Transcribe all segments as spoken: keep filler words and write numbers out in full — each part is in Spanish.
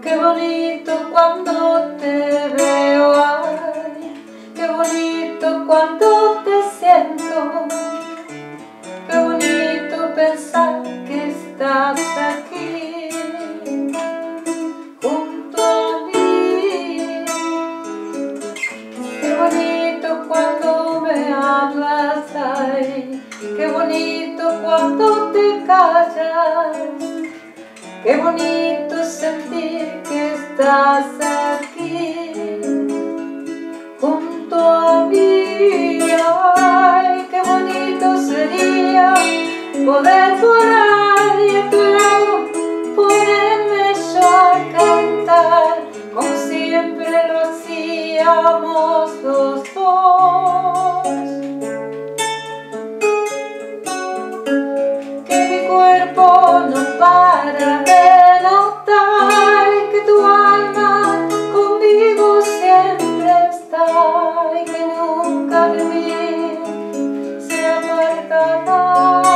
Qué bonito cuando te veo, ay, qué bonito cuando te siento, qué bonito pensar que estás aquí junto a mí. Qué bonito cuando me hablas, ay, qué bonito cuando te callas. Qué bonito sentir que estás aquí junto a mí. Ay, qué bonito sería poder volar y a tu lado ponerme yo a cantar como siempre lo hacíamos los dos. Que mi cuerpo no para de notar que tu alma conmigo siempre está y que nunca de mí se apartará.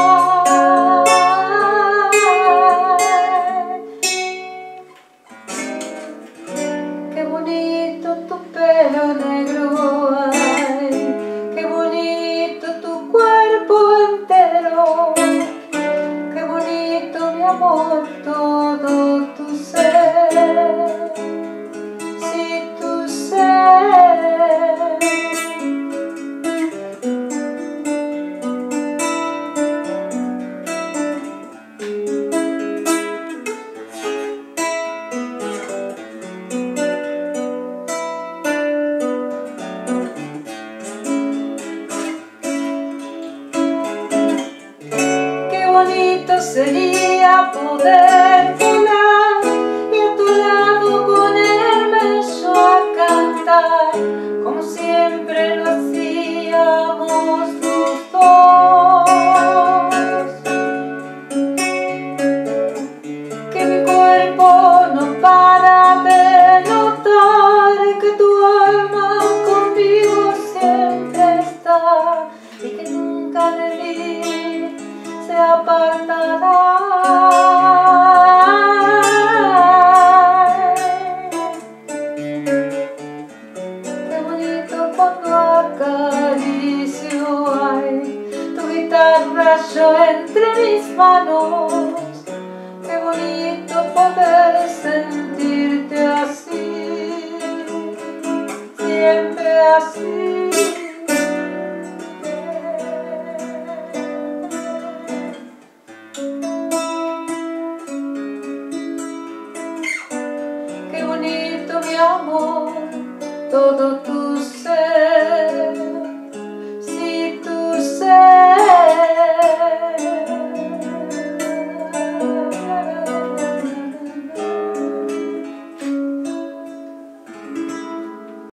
Qué bonito tu pelo negro, ay, qué bonito tu cuerpo entero. Qué bonito, mi amor, todo tu ser, sí, tu ser. Qué bonito sería poder volar y a tu lado ponerme yo a cantar como siempre lo hacíamos los dos. Que mi cuerpo no para de notar que tu alma conmigo siempre está y que nunca de mí se apartará. Qué bonito cuando acaricio, ay, tu guitarra yo entre mis manos. Qué bonito poder sentirte así, siempre así. Qué bonito, mi amor, todo tu